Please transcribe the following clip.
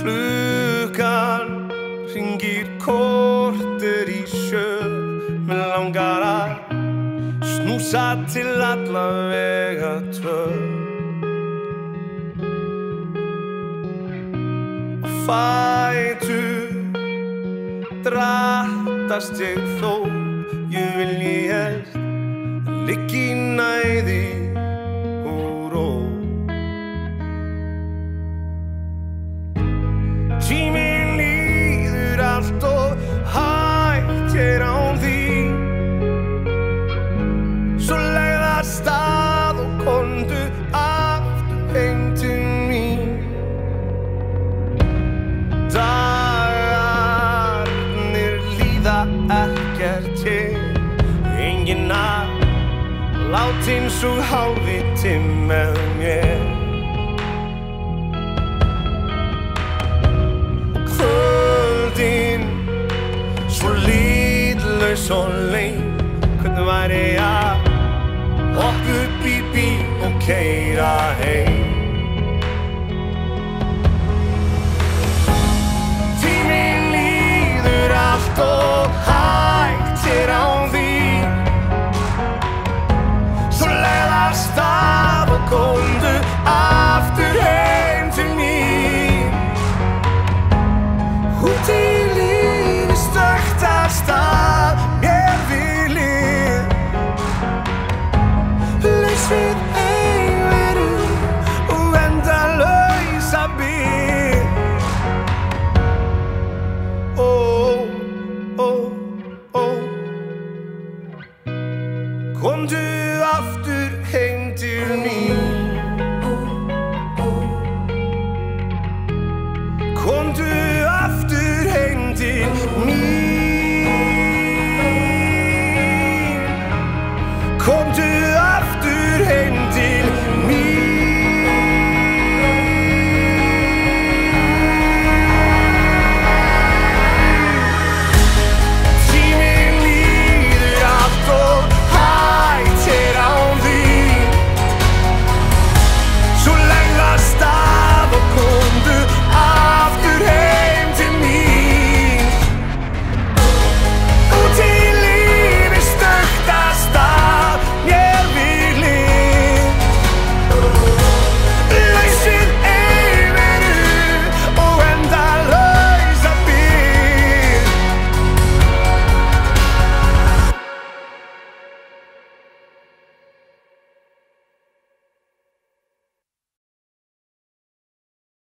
Klukkan hringir korter í sjö. Mig langar að snúsa til alla vega tvö. Og fætur drattast ég þó. Ég vil helst ligga í næði og ró. Tíminn líður allt og hægt hér án þín. Svo legðu af stað og komdu aftur heim til mín. Dagarnir líða ekkert hér. Enginn að látin svo hálfviti með mér. Kvöldin svo litlaus og leið. Hvernig væri að hoppa upp í bíl og keyra heim?